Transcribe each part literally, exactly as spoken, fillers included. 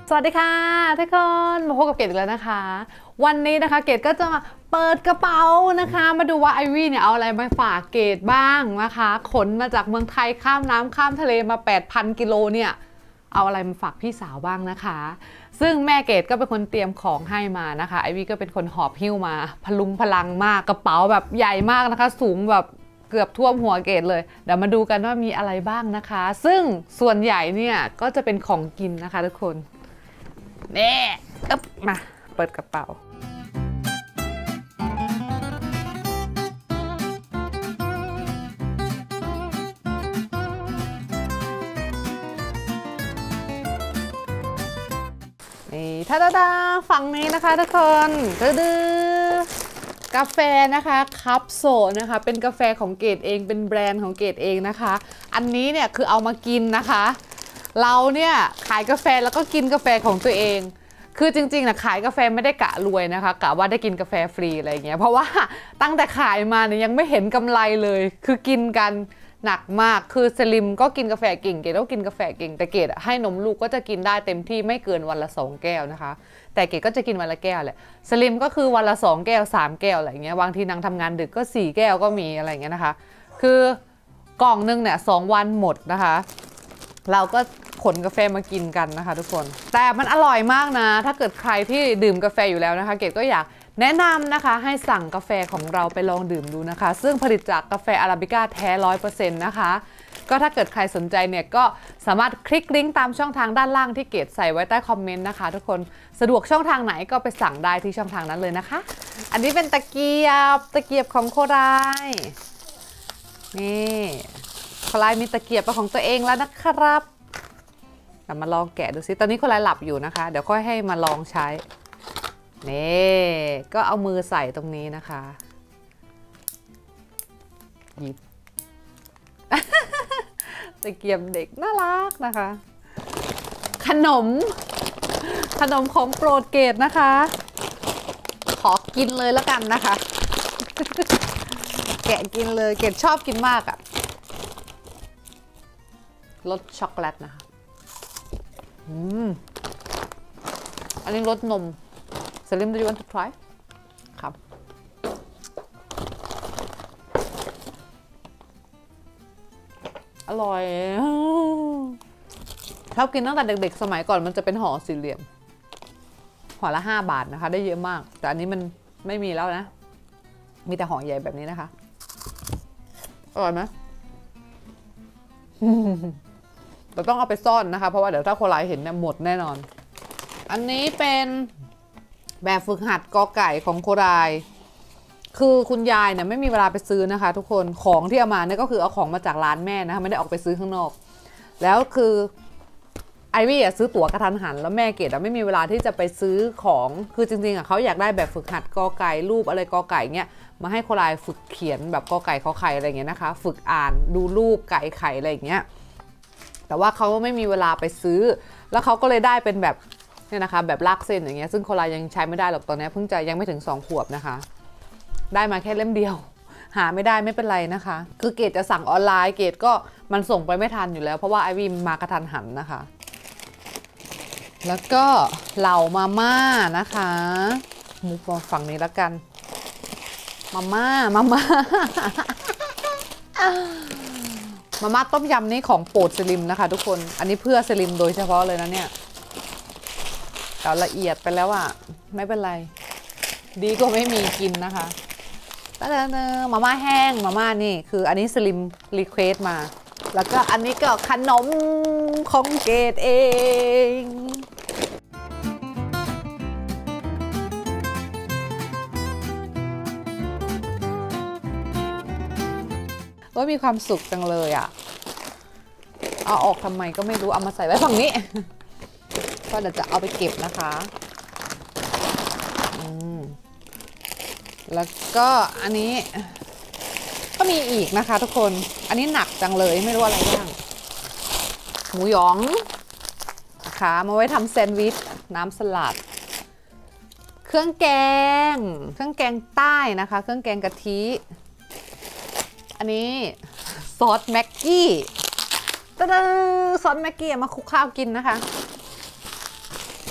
สวัสดีค่ะทุกคนมาพบกับเกดอีกแล้วนะคะวันนี้นะคะเกดก็จะมาเปิดกระเป๋านะคะมาดูว่าไอวี่เนี่ยเอาอะไรมาฝากเกดบ้างนะคะขนมาจากเมืองไทยข้ามน้ำข้ามทะเลมา แปดพัน กิโลเนี่ยเอาอะไรมาฝากพี่สาวบ้างนะคะซึ่งแม่เกดก็เป็นคนเตรียมของให้มานะคะไอวี่ก็เป็นคนหอบหิ้วมาพลุงพลังมากกระเป๋าแบบใหญ่มากนะคะสูงแบบเกือบท่วมหัวเกดเลยเดี๋ยวมาดูกันว่ามีอะไรบ้างนะคะซึ่งส่วนใหญ่เนี่ยก็จะเป็นของกินนะคะทุกคนนี่อึ๊บมาเปิดกระเป๋านี่ท่าดาฝั่งนี้นะคะทุกคนดื้อกาแฟนะคะคัพโซนะคะเป็นกาแฟของเกดเองเป็นแบรนด์ของเกดเองนะคะอันนี้เนี่ยคือเอามากินนะคะเราเนี่ยขายกาแฟแล้วก็กินกาแฟของตัวเองคือจริงๆนะขายกาแฟไม่ได้กะรวยนะคะกะว่าได้กินกาแฟฟรีอะไรอย่างเงี้ยเพราะว่าตั้งแต่ขายมาเนี่ยยังไม่เห็นกำไรเลยคือกินกันหนักมากคือสลิมก็กินกาแฟเก่งเกดก็กินกาแฟเก่งแต่เกดให้นมลูกก็จะกินได้เต็มที่ไม่เกินวันละสองแก้วนะคะแต่เกดก็จะกินวันละแก้วแหละสลิมก็คือวันละสองแก้วสามแก้วอะไรเงี้ยบางทีนางทำงานดึกก็สี่แก้วก็มีอะไรเงี้ยนะคะคือกล่องนึงเนี่ยสองวันหมดนะคะเราก็ขนกาแฟมากินกันนะคะทุกคนแต่มันอร่อยมากนะถ้าเกิดใครที่ดื่มกาแฟอยู่แล้วนะคะเกดก็อยากแนะนำนะคะให้สั่งกาแฟของเราไปลองดื่มดูนะคะซึ่งผลิตจากกาแฟอาราบิก้าแท้ ร้อยเปอร์เซ็นต์ นะคะก็ถ้าเกิดใครสนใจเนี่ยก็สามารถคลิกลิงก์ตามช่องทางด้านล่างที่เกดใส่ไว้ใต้คอมเมนต์นะคะทุกคนสะดวกช่องทางไหนก็ไปสั่งได้ที่ช่องทางนั้นเลยนะคะอันนี้เป็นตะเกียบตะเกียบของโคไดนี่โคไดมีตะเกียบเป็นของตัวเองแล้วนะครับแต่มาลองแกะดูซิตอนนี้โคไดหลับอยู่นะคะเดี๋ยวค่อยให้มาลองใช้นี่ก็เอามือใส่ตรงนี้นะคะหยิบ ตะเกียบเด็กน่ารักนะคะขนมขนมของโปรดเกดนะคะขอกินเลยแล้วกันนะคะ แกะกินเลยเกดชอบกินมากอะรสช็อกโกแลตนะคะอืมอันนี้รสนมสลิม do you want to try ครับอร่อยชอบกินตั้งแต่เด็กๆสมัยก่อนมันจะเป็นห่อสี่เหลี่ยมห่อละห้าบาทนะคะได้เยอะมากแต่อันนี้มันไม่มีแล้วนะมีแต่ห่อใหญ่แบบนี้นะคะอร่อยไหมเราต้องเอาไปซ่อนนะคะเพราะว่าเดี๋ยวถ้าคนร้ายเห็นเนี่ยหมดแน่นอนอันนี้เป็นแบบฝึกหัดกอไก่ของโคไดคือคุณยายเนี่ยไม่มีเวลาไปซื้อนะคะทุกคนของที่เอามาเนี่ยก็คือเอาของมาจากร้านแม่นะคะไม่ได้ออกไปซื้อข้างนอกแล้วคือไอวี่ซื้อตั๋วกระทันหันแล้วแม่เกดไม่มีเวลาที่จะไปซื้อของคือจริงๆอ่ะเขาอยากได้แบบฝึกหัดกอไก่รูปอะไรกอไก่เงี้ยมาให้โคไดฝึกเขียนแบบกอไก่ขอไข่อะไรเงี้ยนะคะฝึกอ่านดูรูปไก่ไข่อะไรอย่างเงี้ยแต่ว่าเขาไม่มีเวลาไปซื้อแล้วเขาก็เลยได้เป็นแบบเนี่ยนะคะแบบลากเส้นอย่างเงี้ยซึ่งโคไดยังใช้ไม่ได้หรอกตอนนี้เพิ่งจะยังไม่ถึงสองขวบนะคะได้มาแค่เล่มเดียวหาไม่ได้ไม่เป็นไรนะคะคือเกดจะสั่งออนไลน์เกดก็มันส่งไปไม่ทันอยู่แล้วเพราะว่าไอวีมากระทันหันนะคะแล้วก็เหล่ามาม่านะคะมุกฝั่งนี้แล้วกันมาม่ามาม่ามาม่าต้มยำนี่ของโปรดสลิมนะคะทุกคนอันนี้เพื่อสลิมโดยเฉพาะเลยนะเนี่ยแต่ละเอียดไปแล้วอ่ะไม่เป็นไรดีกว่าไม่มีกินนะคะตะเนอมาม่าแห้งมาม่านี่คืออันนี้สลิมรีเควสมาแล้วก็อันนี้ก็ขนมของเกดเองว่ามีความสุขจังเลยอ่ะเอาออกทำไมก็ไม่รู้เอามาใส่ไว้ฝั่งนี้ก็เดี๋ยวจะเอาไปเก็บนะคะแล้วก็อันนี้ก็มีอีกนะคะทุกคนอันนี้หนักจังเลยไม่รู้อะไรบ้างหมูหยองนะคะมาไว้ทำแซนด์วิชน้ำสลัดเครื่องแกงเครื่องแกงใต้นะคะเครื่องแกงกะทิอันนี้ซอสแม็กกี้ ซอสแม็กกี้มาคลุกข้าวกินนะคะ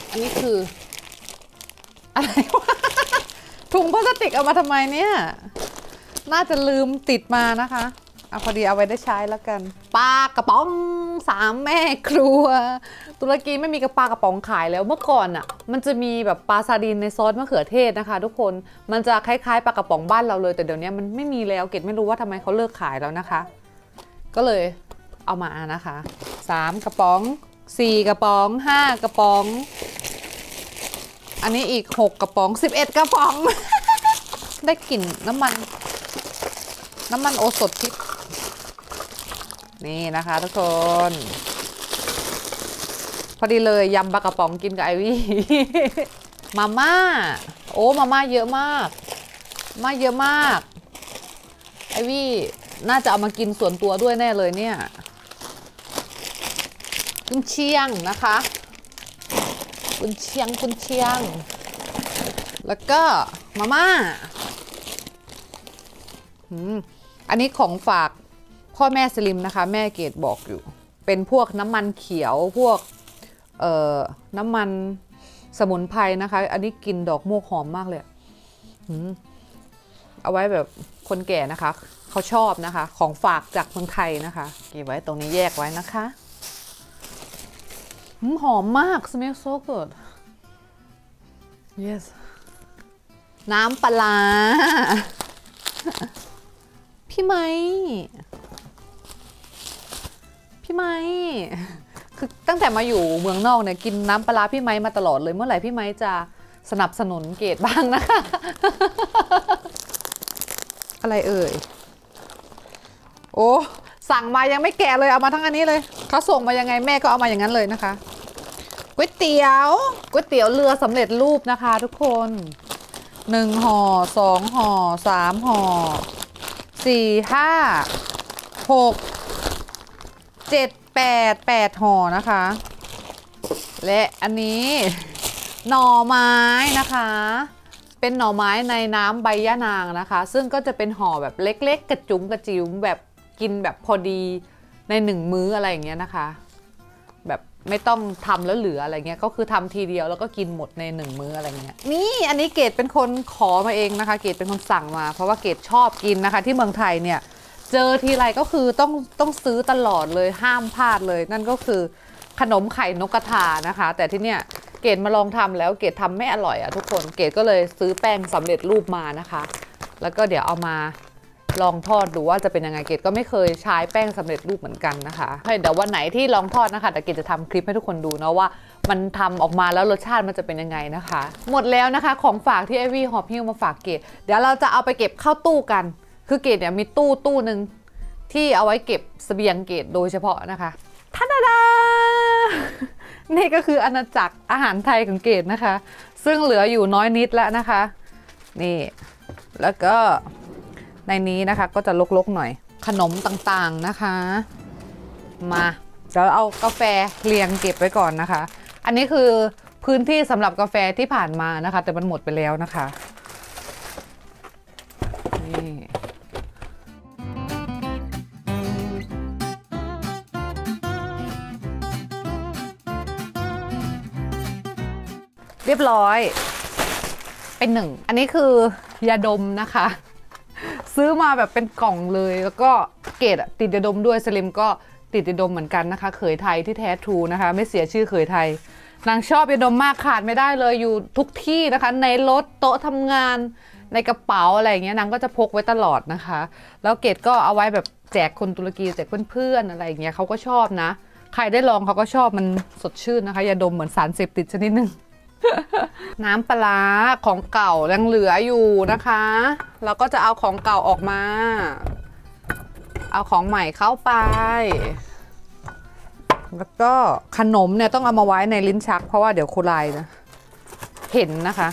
อันนี้คืออะไรวะถุงพลาสติกเอามาทำไมเนี่ยน่าจะลืมติดมานะคะเอาพอดีเอาไว้ได้ใช้แล้วกันปลากระป๋องสามแม่ครัวตุรกีไม่มีกระปลากระป๋องขายแล้วเมื่อก่อนอ่ะมันจะมีแบบปลาซาดีนในซอสมะเขือเทศนะคะทุกคนมันจะคล้ายๆปลากระป๋องบ้านเราเลยแต่เดี๋ยวนี้มันไม่มีแล้วเกดไม่รู้ว่าทำไมเขาเลิกขายแล้วนะคะก็เลยเอามานะคะสามกระป๋องสี่กระป๋องห้ากระป๋องอันนี้อีกหกกระป๋องสิบเอ็ดกระป๋อง ได้กลิ่นน้ำมันน้ำมันโอสถทิพย์นี่นะคะทุกคนพอดีเลยยำปลากระป๋องกินกับไอวี่ มาม่าโอ้มาม่าเยอะมากมาเยอะมากไอวี่น่าจะเอามากินส่วนตัวด้วยแน่เลยเนี่ยกุนเชียงนะคะกุนเชียงกุนเชียงแล้วก็มาม่าอันนี้ของฝากพ่อแม่สลิมนะคะแม่เกดบอกอยู่เป็นพวกน้ำมันเขียวพวกเอ่อน้ำมันสมุนไพรนะคะอันนี้กินดอกโมกหอมมากเลยเอาไว้แบบคนแก่นะคะเขาชอบนะคะของฝากจากเมืองไทยนะคะเก็บไว้ตรงนี้แยกไว้นะคะหอมมาก smell so good yes น้ำปลาพี่ไม้พี่ไม้คือตั้งแต่มาอยู่เมืองนอกเนี่ยกินน้ำปลาพี่ไม้มาตลอดเลยเมื่อไหร่พี่ไม้จะสนับสนุนเกดบ้างนะคะ อะไรเอ่ยโอ้สั่งมายังไม่แกะเลยเอามาทั้งอันนี้เลยเขาส่งมายังไงแม่ก็เอามาอย่างนั้นเลยนะคะก๋วยเตี๋ยวก๋วยเตี๋ยวเรือสำเร็จรูปนะคะทุกคนหนึ่งห่อสองห่อสามห่อสี่ห้าหกเจ็ดแปดแปดห่อนะคะและอันนี้หน่อไม้นะคะเป็นหน่อไม้ในน้ำใบยะนางนะคะซึ่งก็จะเป็นห่อแบบเล็กๆกระจุ๋มกระจิ๋วแบบกินแบบพอดีในหนึ่งมื้ออะไรอย่างเงี้ยนะคะแบบไม่ต้องทำแล้วเหลืออะไรเงี้ยก็คือทำทีเดียวแล้วก็กินหมดในหนึ่งมื้ออะไรเงี้ยนี่อันนี้เกดเป็นคนขอมาเองนะคะเกดเป็นคนสั่งมาเพราะว่าเกดชอบกินนะคะที่เมืองไทยเนี่ยเจอทีไรก็คือต้องต้องซื้อตลอดเลยห้ามพลาดเลยนั่นก็คือขนมไข่นกกระทานะคะแต่ที่เนี้ยเกดมาลองทำแล้วเกดทำไม่อร่อยอะทุกคนเกดก็เลยซื้อแป้งสำเร็จรูปมานะคะแล้วก็เดี๋ยวเอามาลองทอดดูว่าจะเป็นยังไงเกดก็ไม่เคยใช้แป้งสำเร็จรูปเหมือนกันนะคะเดี๋ยววันไหนที่ลองทอดนะคะแต่เกดจะทำคลิปให้ทุกคนดูนะว่ามันทำออกมาแล้วรสชาติมันจะเป็นยังไงนะคะหมดแล้วนะคะของฝากที่ไอวี่หอบหิ้วมาฝากเกดเดี๋ยวเราจะเอาไปเก็บเข้าตู้กันคือเกดเนี่ยมีตู้ตู้หนึ่งที่เอาไว้เก็บเสบียงเกดโดยเฉพาะนะคะท่าดาดานี่ก็คืออาณาจักรอาหารไทยของเกดนะคะซึ่งเหลืออยู่น้อยนิดแล้วนะคะนี่แล้วก็ในนี้นะคะก็จะลกๆหน่อยขนมต่างๆนะคะมาเดี๋ยวเอากาแฟเรียงเก็บไว้ก่อนนะคะอันนี้คือพื้นที่สำหรับกาแฟที่ผ่านมานะคะแต่มันหมดไปแล้วนะคะนี่เรียบร้อยเป็นหนึ่งอันนี้คือยาดมนะคะซื้อมาแบบเป็นกล่องเลยแล้วก็เกดติดยาดมด้วยสลิมก็ติดยาดมเหมือนกันนะคะเขยไทยที่แท้ทรูนะคะไม่เสียชื่อเขยไทยนางชอบยาดมมากขาดไม่ได้เลยอยู่ทุกที่นะคะในรถโต๊ะทำงานในกระเป๋าอะไรอย่างเงี้ยนางก็จะพกไว้ตลอดนะคะแล้วเกดก็เอาไว้แบบแจกคนตุรกีแจกเพื่อนๆอะไรอย่างเงี้ยเขาก็ชอบนะใครได้ลองเขาก็ชอบมันสดชื่นนะคะยาดมเหมือนสารเสพติดชนิดนึง น้ำปลาของเก่ายังเหลืออยู่นะคะเราก็จะเอาของเก่าออกมาเอาของใหม่เข้าไปแล้วก็ขนมเนี่ยต้องเอามาไว้ในลิ้นชักเพราะว่าเดี๋ยวครูไลนะเห็นนะคะ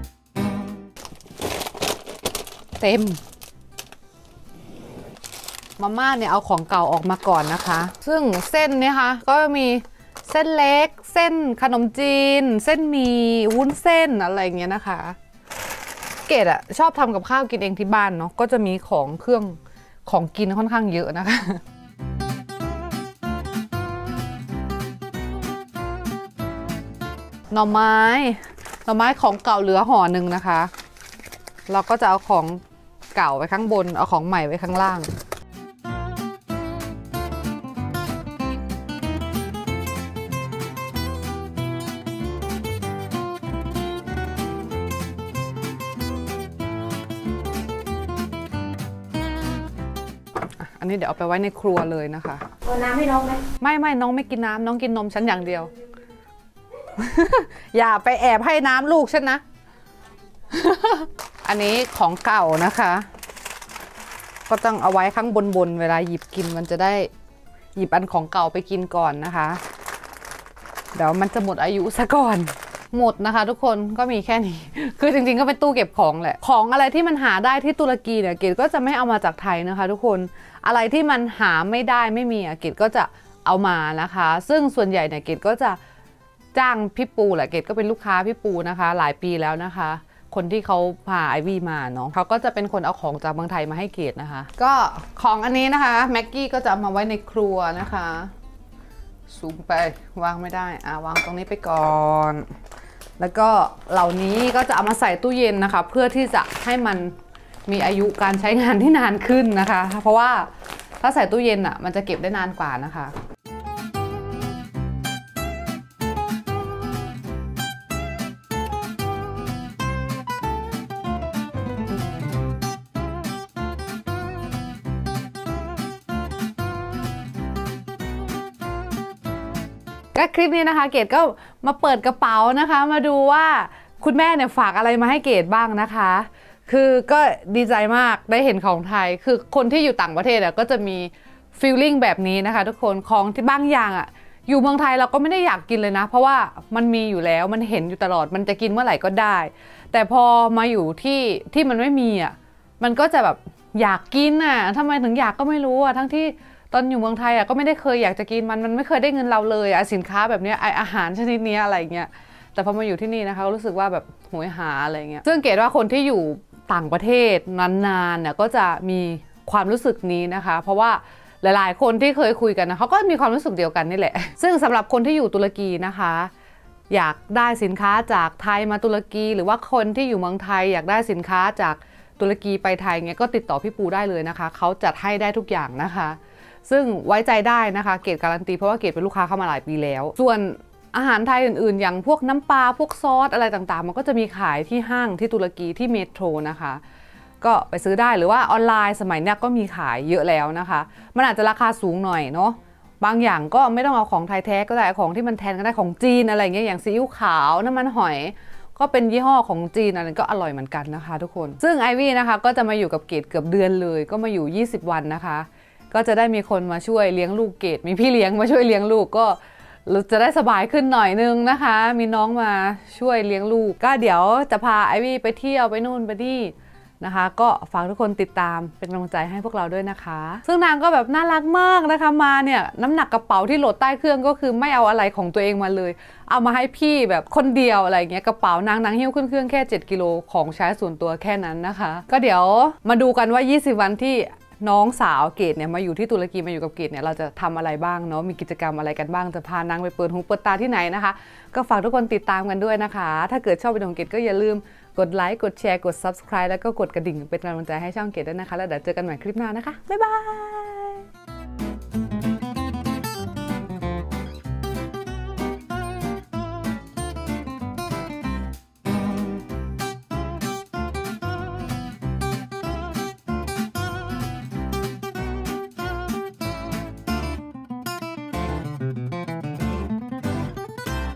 เต็มมาม่าเนี่ยเอาของเก่าออกมาก่อนนะคะซึ่งเส้นเนี่ยค่ะก็มีเส้นเล็กเส้นขนมจีนเส้นหมี่วุ้นเส้นอะไรเงี้ยนะคะเกดอะชอบทำกับข้าวกินเองที่บ้านเนาะก็จะมีของเครื่องของกินค่อนข้างเยอะนะคะหน่อไม้หน่อไม้ของเก่าเหลือห่อหนึ่งนะคะเราก็จะเอาของเก่าไว้ข้างบนเอาของใหม่ไว้ข้างล่างอันนี้เดี๋ยวเอาไปไว้ในครัวเลยนะคะเอาน้ำให้น้องไหมไม่ไม่น้องไม่กินน้ำน้องกินนมฉันอย่างเดียว อย่าไปแอบให้น้ำลูกฉันนะ อันนี้ของเก่านะคะก็ต้องเอาไว้ข้างบนบนเวลาหยิบกินมันจะได้หยิบอันของเก่าไปกินก่อนนะคะเดี๋ยวมันจะหมดอายุซะก่อนหมดนะคะทุกคนก็มีแค่นี้ คือจริงๆก็เป็นตู้เก็บของแหละของอะไรที่มันหาได้ที่ตุรกีเนี่ยเกดก็จะไม่เอามาจากไทยนะคะทุกคนอะไรที่มันหาไม่ได้ไม่มีเกดก็จะเอามานะคะซึ่งส่วนใหญ่เนี่ยเกดก็จะจ้างพี่ปูแหละเกดก็เป็นลูกค้าพี่ปูนะคะหลายปีแล้วนะคะคนที่เขาพาไอวี่มาเนาะเขาก็จะเป็นคนเอาของจากเมืองไทยมาให้เกดนะคะก็ของอันนี้นะคะแม็กกี้ก็จะเอามาไว้ในครัวนะคะสูงไปวางไม่ได้อ่ะวางตรงนี้ไปก่อนแล้วก็เหล่านี้ก็จะเอามาใส่ตู้เย็นนะคะเพื่อที่จะให้มันมีอายุการใช้งานที่นานขึ้นนะคะเพราะว่าถ้าใส่ตู้เย็นอ่ะมันจะเก็บได้นานกว่านะคะก็คลิปนี้นะคะเกดก็มาเปิดกระเป๋านะคะมาดูว่าคุณแม่เนี่ยฝากอะไรมาให้เกดบ้างนะคะคือก็ดีใจมากได้เห็นของไทยคือคนที่อยู่ต่างประเทศก็จะมีฟีลลิ่งแบบนี้นะคะทุกคนของที่บางอย่างอ่ะอยู่เมืองไทยเราก็ไม่ได้อยากกินเลยนะเพราะว่ามันมีอยู่แล้วมันเห็นอยู่ตลอดมันจะกินเมื่อไหร่ก็ได้แต่พอมาอยู่ที่ที่มันไม่มีอ่ะมันก็จะแบบอยากกินอ่ะทำไมถึงอยากก็ไม่รู้อ่ะทั้งที่ตอนอยู่เมืองไทยอ่ะก็ไม่ได้เคยอยากจะกินมันมันไม่เคยได้เงินเราเลยอ่ะสินค้าแบบนี้ไออาหารชนิดนี้อะไรเงี้ยแต่พอมาอยู่ที่นี่นะคะรู้สึกว่าแบบโหยหาอะไรเงี้ยซึ่งเกดว่าคนที่อยู่ต่างประเทศนานๆเนี่ยก็จะมีความรู้สึกนี้นะคะเพราะว่าหลายๆคนที่เคยคุยกันนะเขาก็มีความรู้สึกเดียวกันนี่แหละซึ่งสำหรับคนที่อยู่ตุรกีนะคะอยากได้สินค้าจากไทยมาตุรกีหรือว่าคนที่อยู่เมืองไทยอยากได้สินค้าจากตุรกีไปไทยเงี้ยก็ติดต่อพี่ปูได้เลยนะคะเขาจัดให้ได้ทุกอย่างนะคะซึ่งไว้ใจได้นะคะเกดการันตีเพราะว่าเกดเป็นลูกค้าเข้ามาหลายปีแล้วส่วนอาหารไทยอื่นๆอย่างพวกน้ำปลาพวกซอสอะไรต่างๆมันก็จะมีขายที่ห้างที่ตุรกีที่เมโทรนะคะก็ไปซื้อได้หรือว่าออนไลน์สมัยนี้ก็มีขายเยอะแล้วนะคะมันอาจจะราคาสูงหน่อยเนาะบางอย่างก็ไม่ต้องเอาของไทยแท้ก็ได้ของที่มันแทนก็ได้ของจีนอะไรเงี้ยอย่างซีอิ๊วขาวน้ำมันหอยก็เป็นยี่ห้อของจีนอะไรก็อร่อยเหมือนกันนะคะทุกคนซึ่งไอวี่นะคะก็จะมาอยู่กับเกดเกือบเดือนเลยก็มาอยู่ยี่สิบวันนะคะก็จะได้มีคนมาช่วยเลี้ยงลูกเกดมีพี่เลี้ยงมาช่วยเลี้ยงลูกก็จะได้สบายขึ้นหน่อยนึงนะคะมีน้องมาช่วยเลี้ยงลูกก็เดี๋ยวจะพาไอวี่ไปเที่ยวไปนู่นไปนี่นะคะก็ฝากทุกคนติดตามเป็นกำลังใจให้พวกเราด้วยนะคะซึ่งนางก็แบบน่ารักมากนะคะมาเนี่ยน้ำหนักกระเป๋าที่โหลดใต้เครื่องก็คือไม่เอาอะไรของตัวเองมาเลยเอามาให้พี่แบบคนเดียวอะไรเงี้ยกระเป๋านางนางหิ้วขึ้นเครื่องแค่เจ็ดกิโลของใช้ส่วนตัวแค่นั้นนะคะก็เดี๋ยวมาดูกันว่ายี่สิบวันที่น้องสาวเกดเนี่ยมาอยู่ที่ตุรกีมาอยู่กับเกดเนี่ยเราจะทำอะไรบ้างเนาะมีกิจกรรมอะไรกันบ้างจะพานางไปเปิดหูเปิดตาที่ไหนนะคะก็ฝากทุกคนติดตามกันด้วยนะคะถ้าเกิดชอบวิดีโอของเกดก็อย่าลืมกดไลค์กดแชร์กด ซับสไครบ์ แล้วก็กดกระดิ่งเป็นกำลังใจให้ช่องเกดด้วยนะคะแล้วเดี๋ยวเจอกันใหม่คลิปหน้านะคะบ๊ายบาย